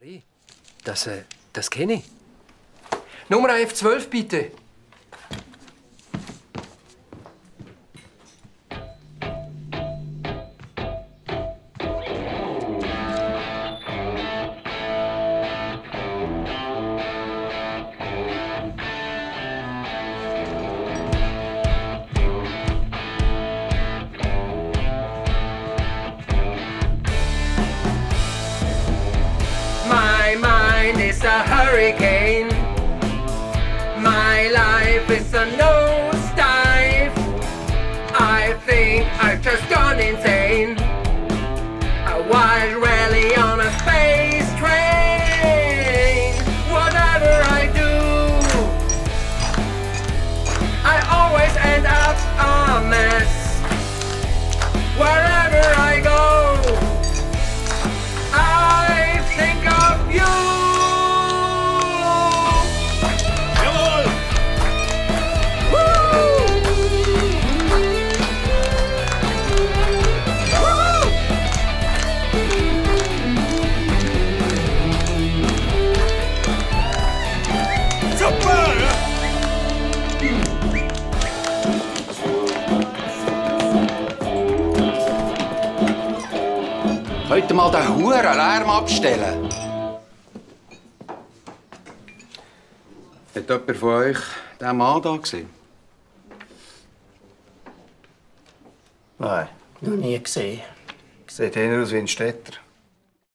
Das kenne ich. Nummer F12, bitte. My mind is a hurricane. My life is a nosedive. I think I've just gone insane. A wild rally on a space train. Whatever I do, I always end up a mess. Wherever I go, I think of you. Jawohl! Woo! Woo! Super! Könnt ihr mal den huren Lärm abstellen? Hat jemand von euch diesen Mann da gesehen? Nein, noch nie gesehen. Sieht eher aus wie ein Städter.